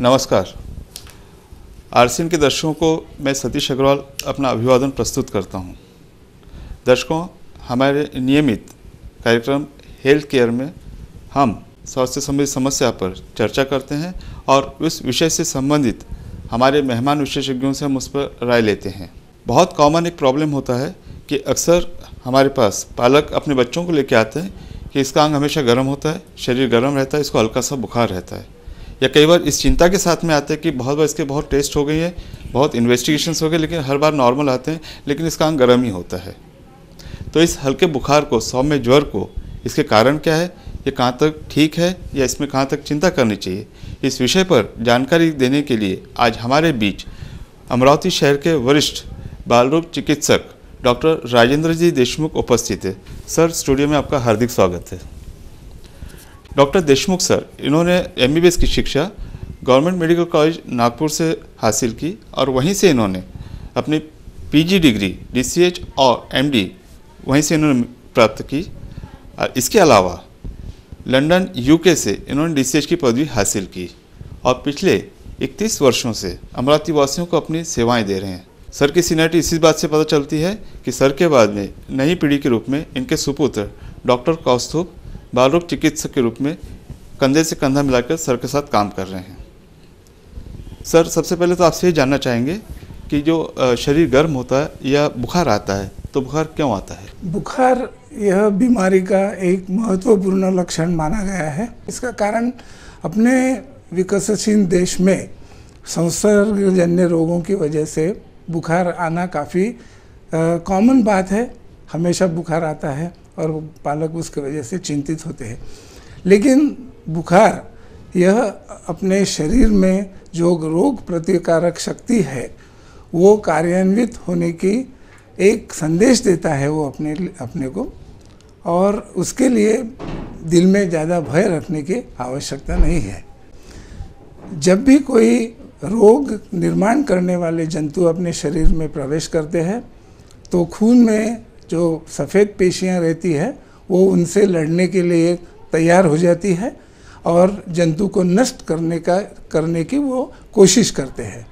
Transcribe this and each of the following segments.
नमस्कार। आरसीएन के दर्शकों को मैं सतीश अग्रवाल अपना अभिवादन प्रस्तुत करता हूं। दर्शकों, हमारे नियमित कार्यक्रम हेल्थ केयर में हम स्वास्थ्य संबंधी समस्या पर चर्चा करते हैं और उस विषय से संबंधित हमारे मेहमान विशेषज्ञों से हम उस पर राय लेते हैं। बहुत कॉमन एक प्रॉब्लम होता है कि अक्सर हमारे पास पालक अपने बच्चों को लेकर आते हैं कि इसका अंग हमेशा गर्म होता है, शरीर गर्म रहता है, इसको हल्का सा बुखार रहता है, या कई बार इस चिंता के साथ में आते हैं कि बहुत बार इसके बहुत टेस्ट हो गई है, बहुत इन्वेस्टिगेशंस हो गए, लेकिन हर बार नॉर्मल आते हैं, लेकिन इसका अंग गर्म ही होता है। तो इस हल्के बुखार को, सौम्य ज्वर को, इसके कारण क्या है, ये कहाँ तक ठीक है या इसमें कहाँ तक चिंता करनी चाहिए, इस विषय पर जानकारी देने के लिए आज हमारे बीच अमरावती शहर के वरिष्ठ बाल रोग चिकित्सक डॉक्टर राजेंद्र जी देशमुख उपस्थित है। सर, स्टूडियो में आपका हार्दिक स्वागत है। डॉक्टर देशमुख सर, इन्होंने एमबीबीएस की शिक्षा गवर्नमेंट मेडिकल कॉलेज नागपुर से हासिल की और वहीं से इन्होंने अपनी पीजी डिग्री डीसीएच और एमडी वहीं से इन्होंने प्राप्त की। और इसके अलावा लंदन यूके से इन्होंने डीसीएच की पदवी हासिल की और पिछले 31 वर्षों से अमरावती वासियों को अपनी सेवाएं दे रहे हैं। सर की सीनियरिटी इसी बात से पता चलती है कि सर के बाद में नई पीढ़ी के रूप में इनके सुपुत्र डॉक्टर कौस्तुभ बाल रोग चिकित्सक के रूप में कंधे से कंधा मिलाकर सर के साथ काम कर रहे हैं। सर, सबसे पहले तो आपसे ये जानना चाहेंगे कि जो शरीर गर्म होता है या बुखार आता है, तो बुखार क्यों आता है? बुखार यह बीमारी का एक महत्वपूर्ण लक्षण माना गया है। इसका कारण अपने विकसनशील देश में संसर्गजन्य रोगों की वजह से बुखार आना काफ़ी कॉमन बात है। हमेशा बुखार आता है और पालक उसकी वजह से चिंतित होते हैं। लेकिन बुखार यह अपने शरीर में जो रोग प्रतिकारक शक्ति है वो कार्यान्वित होने की एक संदेश देता है वो अपने को, और उसके लिए दिल में ज़्यादा भय रखने की आवश्यकता नहीं है। जब भी कोई रोग निर्माण करने वाले जंतु अपने शरीर में प्रवेश करते हैं तो खून में जो सफ़ेद पेशियां रहती है वो उनसे लड़ने के लिए तैयार हो जाती है और जंतु को नष्ट करने की वो कोशिश करते हैं।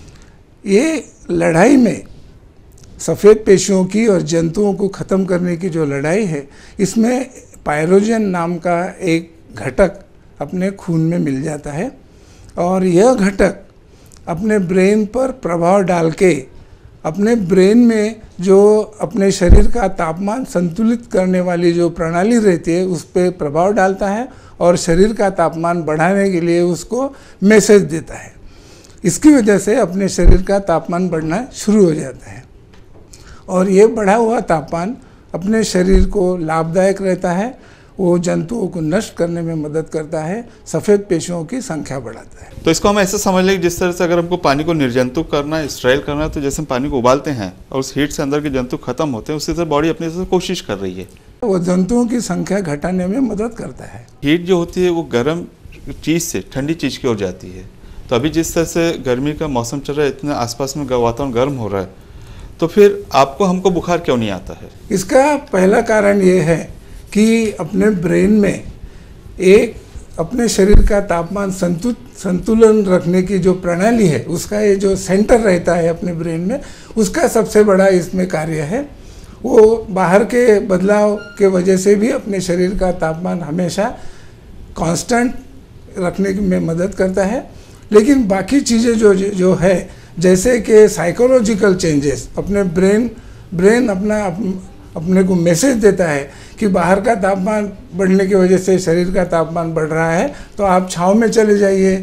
ये लड़ाई में सफ़ेद पेशियों की और जंतुओं को ख़त्म करने की जो लड़ाई है, इसमें पायरोजन नाम का एक घटक अपने खून में मिल जाता है और यह घटक अपने ब्रेन पर प्रभाव डाल के अपने ब्रेन में जो अपने शरीर का तापमान संतुलित करने वाली जो प्रणाली रहती है उस पर प्रभाव डालता है और शरीर का तापमान बढ़ाने के लिए उसको मैसेज देता है। इसकी वजह से अपने शरीर का तापमान बढ़ना शुरू हो जाता है और ये बढ़ा हुआ तापमान अपने शरीर को लाभदायक रहता है। वो जंतुओं को नष्ट करने में मदद करता है, सफ़ेद पेशियों की संख्या बढ़ाता है। तो इसको हम ऐसे समझ लें कि जिस तरह से अगर हमको पानी को निर्जंतुक करना है, स्टेराइल करना है, तो जैसे हम पानी को उबालते हैं और उस हीट से अंदर के जंतु खत्म होते हैं, उसी तरह बॉडी अपने से कोशिश कर रही है, वो जंतुओं की संख्या घटाने में मदद करता है। हीट जो होती है वो गर्म चीज़ से ठंडी चीज़ की ओर जाती है। तो अभी जिस तरह से गर्मी का मौसम चल रहा है, इतना आसपास में वातावरण गर्म हो रहा है, तो फिर आपको हमको बुखार क्यों नहीं आता है? इसका पहला कारण ये है कि अपने ब्रेन में एक अपने शरीर का तापमान संतुलन रखने की जो प्रणाली है, उसका ये जो सेंटर रहता है अपने ब्रेन में, उसका सबसे बड़ा इसमें कार्य है। वो बाहर के बदलाव के वजह से भी अपने शरीर का तापमान हमेशा कांस्टेंट रखने में मदद करता है। लेकिन बाकी चीज़ें जो है, जैसे कि साइकोलॉजिकल चेंजेस, अपने ब्रेन अपने को मैसेज देता है कि बाहर का तापमान बढ़ने की वजह से शरीर का तापमान बढ़ रहा है, तो आप छांव में चले जाइए,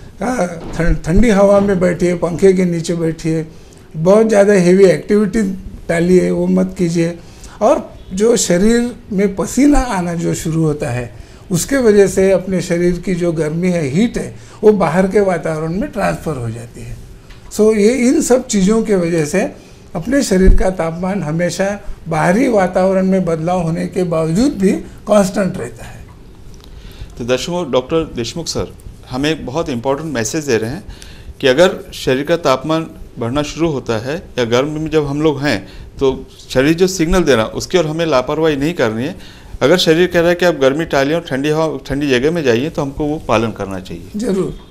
ठंडी हवा में बैठिए, पंखे के नीचे बैठिए, बहुत ज़्यादा हेवी एक्टिविटी डालिए, वो मत कीजिए। और जो शरीर में पसीना आना जो शुरू होता है, उसके वजह से अपने शरीर की जो गर्मी है, हीट है, वो बाहर के वातावरण में ट्रांसफ़र हो जाती है। ये इन सब चीज़ों के वजह से अपने शरीर का तापमान हमेशा बाहरी वातावरण में बदलाव होने के बावजूद भी कांस्टेंट रहता है। तो दर्शकों, डॉक्टर देशमुख सर हमें एक बहुत इंपॉर्टेंट मैसेज दे रहे हैं कि अगर शरीर का तापमान बढ़ना शुरू होता है या गर्मी में जब हम लोग हैं, तो शरीर जो सिग्नल दे रहा है उसकी ओर हमें लापरवाही नहीं करनी है। अगर शरीर कह रहा है कि आप गर्मी टालिए और ठंडी जगह में जाइए, तो हमको वो पालन करना चाहिए। जरूर।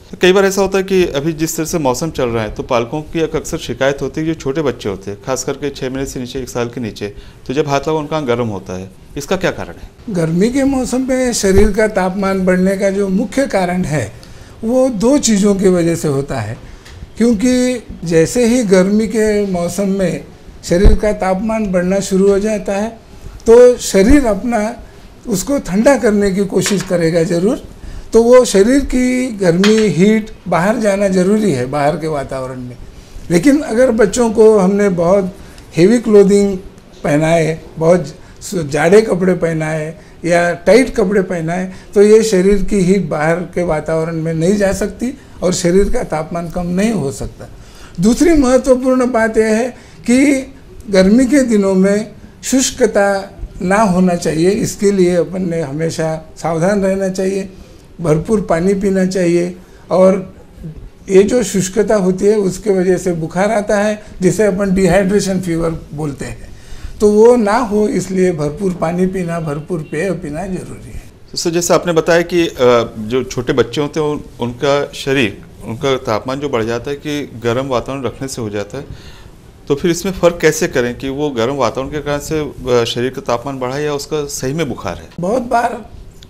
तो कई बार ऐसा होता है कि अभी जिस तरह से मौसम चल रहा है तो पालकों की एक अक्सर शिकायत होती है कि जो छोटे बच्चे होते हैं, खास करके 6 महीने से नीचे, 1 साल के नीचे, तो जब हाथ लगा उनका गर्म होता है, इसका क्या कारण है? गर्मी के मौसम में शरीर का तापमान बढ़ने का जो मुख्य कारण है वो 2 चीज़ों की वजह से होता है। क्योंकि जैसे ही गर्मी के मौसम में शरीर का तापमान बढ़ना शुरू हो जाता है तो शरीर अपना उसको ठंडा करने की कोशिश करेगा ज़रूर। तो वो शरीर की गर्मी, हीट बाहर जाना ज़रूरी है, बाहर के वातावरण में। लेकिन अगर बच्चों को हमने बहुत हेवी क्लोथिंग पहनाए, बहुत जाड़े कपड़े पहनाए या टाइट कपड़े पहनाए तो ये शरीर की हीट बाहर के वातावरण में नहीं जा सकती और शरीर का तापमान कम नहीं हो सकता। दूसरी महत्वपूर्ण बात यह है कि गर्मी के दिनों में शुष्कता ना होना चाहिए। इसके लिए अपन ने हमेशा सावधान रहना चाहिए, भरपूर पानी पीना चाहिए। और ये जो शुष्कता होती है उसके वजह से बुखार आता है, जिसे अपन डिहाइड्रेशन फीवर बोलते हैं, तो वो ना हो, इसलिए भरपूर पानी पीना, भरपूर पेय पीना जरूरी है। तो जैसे आपने बताया कि जो छोटे बच्चे होते हैं उनका शरीर, उनका तापमान जो बढ़ जाता है कि गर्म वातावरण रखने से हो जाता है, तो फिर इसमें फ़र्क कैसे करें कि वो गर्म वातावरण के कारण से शरीर का तापमान बढ़ा या उसका सही में बुखार है? बहुत बार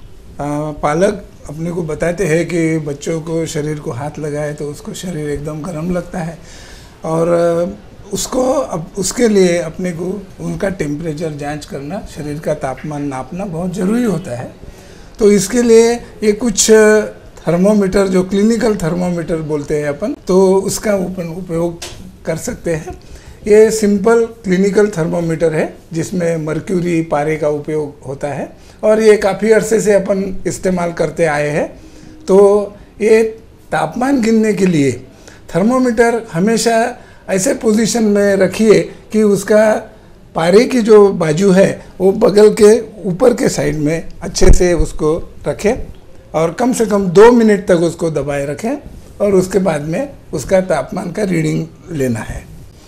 पालक अपने को बताते हैं कि बच्चों को शरीर को हाथ लगाए तो उसको शरीर एकदम गर्म लगता है और उसके लिए अपने को उनका टेम्परेचर जांच करना, शरीर का तापमान नापना बहुत ज़रूरी होता है। तो इसके लिए ये कुछ थर्मोमीटर, जो क्लिनिकल थर्मोमीटर बोलते हैं अपन, तो उसका अपन उपयोग कर सकते हैं। ये सिंपल क्लिनिकल थर्मोमीटर है जिसमें मर्क्यूरी पारे का उपयोग होता है और ये काफ़ी अरसे से अपन इस्तेमाल करते आए हैं। तो ये तापमान गिनने के लिए थर्मोमीटर हमेशा ऐसे पोजीशन में रखिए कि उसका पारे की जो बाजू है वो बगल के ऊपर के साइड में अच्छे से उसको रखें और कम से कम 2 मिनट तक उसको दबाए रखें और उसके बाद में उसका तापमान का रीडिंग लेना है।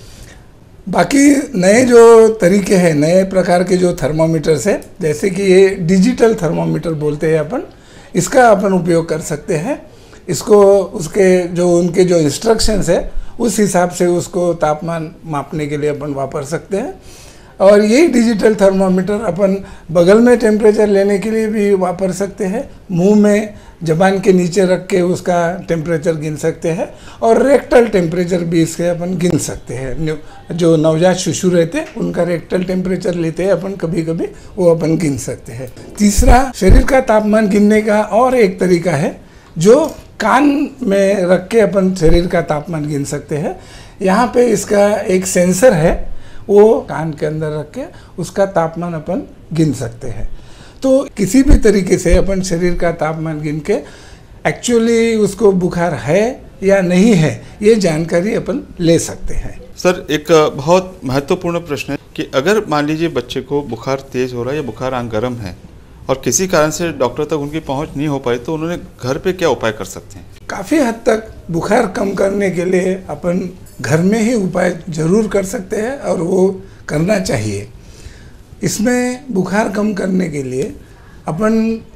बाकी नए जो तरीके हैं, नए प्रकार के जो थर्मोमीटर्स है, जैसे कि ये डिजिटल थर्मोमीटर बोलते हैं अपन, इसका अपन उपयोग कर सकते हैं। इसको उनके जो इंस्ट्रक्शंस है उस हिसाब से उसको तापमान मापने के लिए अपन वापर सकते हैं। और यही डिजिटल थर्मोमीटर अपन बगल में टेम्परेचर लेने के लिए भी वापर सकते हैं, मुंह में जबान के नीचे रख के उसका टेम्परेचर गिन सकते हैं और रेक्टल टेम्परेचर भी इसके अपन गिन सकते हैं। जो नवजात शिशु रहते हैं उनका रेक्टल टेम्परेचर लेते हैं अपन कभी कभी, वो अपन गिन सकते हैं। तीसरा, शरीर का तापमान गिनने का और एक तरीका है जो कान में रख के अपन शरीर का तापमान गिन सकते हैं। यहाँ पे इसका एक सेंसर है, वो कान के अंदर रख के उसका तापमान अपन गिन सकते हैं। तो किसी भी तरीके से अपन शरीर का तापमान गिन के एक्चुअली उसको बुखार है या नहीं है ये जानकारी अपन ले सकते हैं। सर, एक बहुत महत्वपूर्ण प्रश्न है कि अगर मान लीजिए बच्चे को बुखार तेज हो रहा है या बुखार आंख गर्म है और किसी कारण से डॉक्टर तक उनकी पहुंच नहीं हो पाई, तो उन्होंने घर पे क्या उपाय कर सकते हैं? काफ़ी हद तक बुखार कम करने के लिए अपन घर में ही उपाय जरूर कर सकते हैं और वो करना चाहिए। इसमें बुखार कम करने के लिए अपन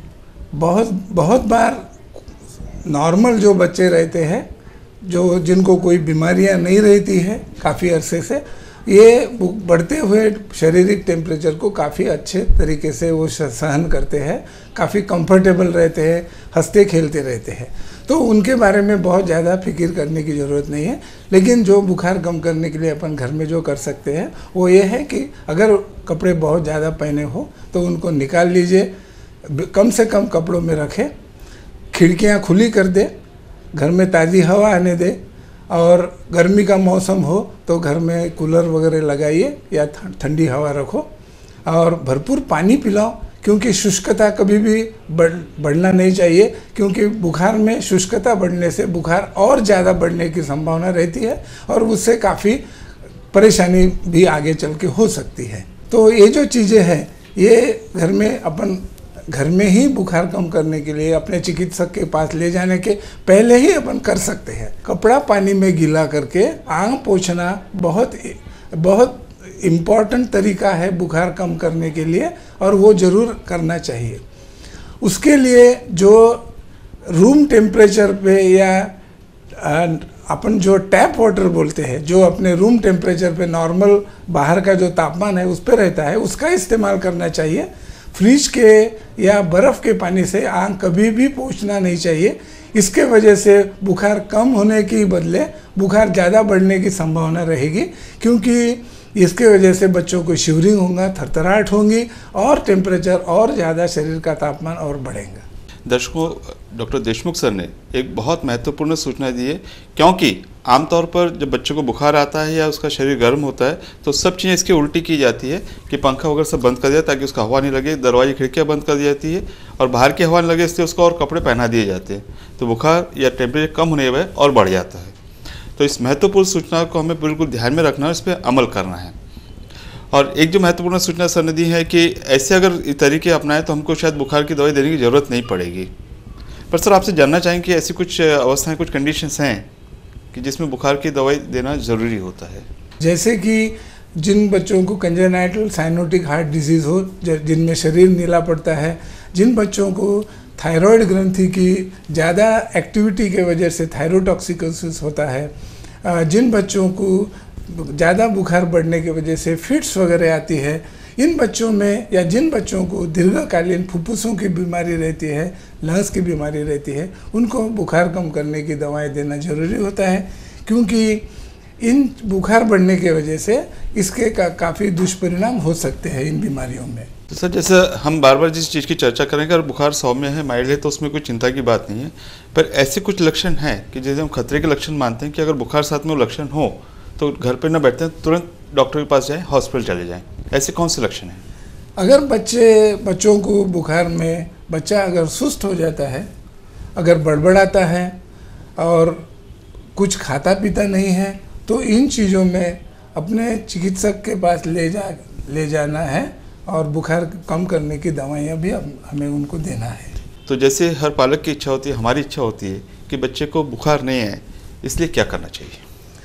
बहुत बार नॉर्मल जो बच्चे रहते हैं, जो जिनको कोई बीमारियां नहीं रहती है काफ़ी अरसे से, ये बढ़ते हुए शारीरिक टेम्परेचर को काफ़ी अच्छे तरीके से वो सहन करते हैं, काफ़ी कंफर्टेबल रहते हैं, हंसते खेलते रहते हैं। तो उनके बारे में बहुत ज़्यादा फिक्र करने की ज़रूरत नहीं है। लेकिन जो बुखार कम करने के लिए अपन घर में जो कर सकते हैं वो ये है कि अगर कपड़े बहुत ज़्यादा पहने हो तो उनको निकाल लीजिए, कम से कम कपड़ों में रखें, खिड़कियाँ खुली कर दे, घर में ताज़ी हवा आने दे, और गर्मी का मौसम हो तो घर में कूलर वगैरह लगाइए या ठंडी हवा रखो और भरपूर पानी पिलाओ, क्योंकि शुष्कता कभी भी बढ़ना नहीं चाहिए, क्योंकि बुखार में शुष्कता बढ़ने से बुखार और ज़्यादा बढ़ने की संभावना रहती है और उससे काफ़ी परेशानी भी आगे चल के हो सकती है। तो ये जो चीज़ें हैं ये घर में ही बुखार कम करने के लिए अपने चिकित्सक के पास ले जाने के पहले ही अपन कर सकते हैं। कपड़ा पानी में गीला करके आंख पोंछना बहुत इम्पॉर्टेंट तरीका है बुखार कम करने के लिए और वो ज़रूर करना चाहिए। उसके लिए जो रूम टेम्परेचर पे या अपन जो टैप वाटर बोलते हैं, जो अपने रूम टेम्परेचर पे नॉर्मल बाहर का जो तापमान है उस पर रहता है, उसका इस्तेमाल करना चाहिए। फ्रिज के या बर्फ़ के पानी से आँख कभी भी पोंछना नहीं चाहिए। इसके वजह से बुखार कम होने की बदले बुखार ज़्यादा बढ़ने की संभावना रहेगी, क्योंकि इसके वजह से बच्चों को शिवरिंग होगा, थरथराहट होंगी और टेम्परेचर और ज़्यादा शरीर का तापमान और बढ़ेगा। दर्शकों, डॉक्टर देशमुख सर ने एक बहुत महत्वपूर्ण सूचना दी है, क्योंकि आमतौर पर जब बच्चों को बुखार आता है या उसका शरीर गर्म होता है तो सब चीज़ें इसकी उल्टी की जाती है कि पंखा वगैरह सब बंद कर दिया ताकि उसका हवा नहीं लगे, दरवाजे खिड़कियाँ बंद कर दी जाती है और बाहर की हवा नहीं लगे इसलिए उसको और कपड़े पहना दिए जाते हैं, तो बुखार या टेम्परेचर कम होने पर और बढ़ जाता है। तो इस महत्वपूर्ण सूचना को हमें बिल्कुल ध्यान में रखना है, इस पर अमल करना है। और एक जो महत्वपूर्ण सूचना सर ने दी है कि ऐसे अगर तरीके अपनाएं तो हमको शायद बुखार की दवाई देने की ज़रूरत नहीं पड़ेगी। पर सर आपसे जानना चाहेंगे कि ऐसी कुछ अवस्थाएं, कुछ कंडीशंस हैं कि जिसमें बुखार की दवाई देना ज़रूरी होता है? जैसे कि जिन बच्चों को कंजेनाइटल साइनोटिक हार्ट डिजीज़ हो, जिनमें शरीर नीला पड़ता है, जिन बच्चों को थायराइड ग्रंथि की ज़्यादा एक्टिविटी के वजह से थायरोटॉक्सिकोसिस होता है, जिन बच्चों को ज़्यादा बुखार बढ़ने की वजह से फिट्स वगैरह आती है, इन बच्चों में या जिन बच्चों को दीर्घकालीन फुफ्फुसों की बीमारी रहती है, लंग्स की बीमारी रहती है, उनको बुखार कम करने की दवाएं देना ज़रूरी होता है, क्योंकि इन बुखार बढ़ने की वजह से इसके काफ़ी दुष्परिणाम हो सकते हैं इन बीमारियों में। तो सर, जैसे हम बार बार जिस चीज़ की चर्चा करेंगे, अगर बुखार सौम्य है, माइल्ड है, तो उसमें कोई चिंता की बात नहीं है, पर ऐसे कुछ लक्षण हैं कि जैसे हम खतरे के लक्षण मानते हैं कि अगर बुखार साथ में वो लक्षण हो तो घर पर न बैठते हैं, तुरंत डॉक्टर के पास जाएं, हॉस्पिटल चले जाएं। ऐसे कौन से लक्षण हैं? अगर बच्चों को बुखार में बच्चा अगर सुस्त हो जाता है, अगर बड़बड़ाता है और कुछ खाता पीता नहीं है, तो इन चीज़ों में अपने चिकित्सक के पास ले जाना है और बुखार कम करने की दवाइयाँ भी हमें उनको देना है। तो जैसे हर पालक की इच्छा होती है, हमारी इच्छा होती है कि बच्चे को बुखार नहीं है, इसलिए क्या करना चाहिए?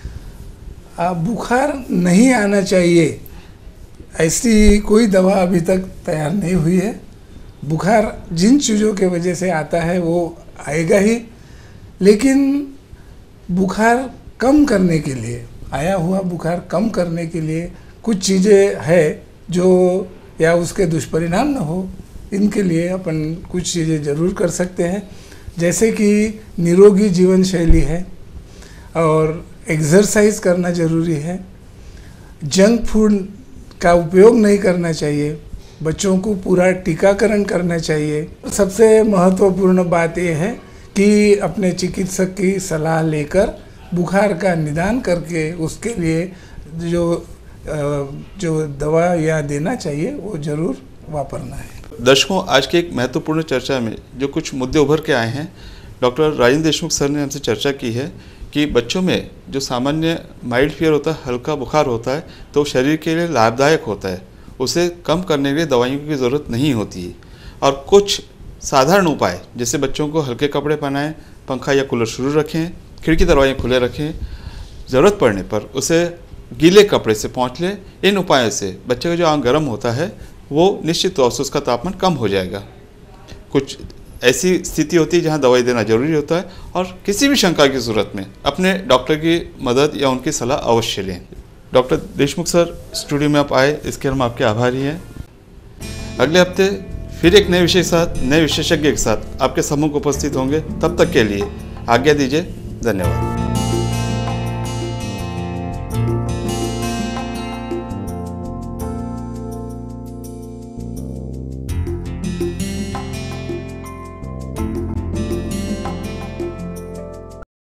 बुखार नहीं आना चाहिए ऐसी कोई दवा अभी तक तैयार नहीं हुई है। बुखार जिन चीज़ों के वजह से आता है वो आएगा ही, लेकिन बुखार कम करने के लिए, आया हुआ बुखार कम करने के लिए कुछ चीज़ें है जो, या उसके दुष्परिणाम न हो, इनके लिए अपन कुछ चीज़ें ज़रूर कर सकते हैं। जैसे कि निरोगी जीवन शैली है और एक्सरसाइज करना ज़रूरी है, जंक फूड का उपयोग नहीं करना चाहिए, बच्चों को पूरा टीकाकरण करना चाहिए। सबसे महत्वपूर्ण बात यह है कि अपने चिकित्सक की सलाह लेकर बुखार का निदान करके उसके लिए जो दवा या देना चाहिए वो ज़रूर वापरना है। दर्शकों, आज की एक महत्वपूर्ण चर्चा में जो कुछ मुद्दे उभर के आए हैं, डॉक्टर राजेंद्र देशमुख सर ने हमसे चर्चा की है कि बच्चों में जो सामान्य माइल्ड फीवर होता है, हल्का बुखार होता है, तो शरीर के लिए लाभदायक होता है, उसे कम करने के लिए दवाइयों की ज़रूरत नहीं होती है। और कुछ साधारण उपाय, जैसे बच्चों को हल्के कपड़े पहनाएं, पंखा या कूलर शुरू रखें, खिड़की दरवाजे खुले रखें, ज़रूरत पड़ने पर उसे गीले कपड़े से पोंछ लें। इन उपायों से बच्चे का जो आंख गर्म होता है वो निश्चित तौर से उसका तापमान कम हो जाएगा। कुछ ऐसी स्थिति होती है जहां दवाई देना जरूरी होता है, और किसी भी शंका की ज़रूरत में अपने डॉक्टर की मदद या उनकी सलाह अवश्य लें। डॉक्टर देशमुख सर, स्टूडियो में आप आए, इसके हम आपके आभारी हैं। अगले हफ्ते फिर एक नए विषय के साथ, नए विशेषज्ञ के साथ आपके सम्मुख उपस्थित होंगे। तब तक के लिए आज्ञा दीजिए। धन्यवाद।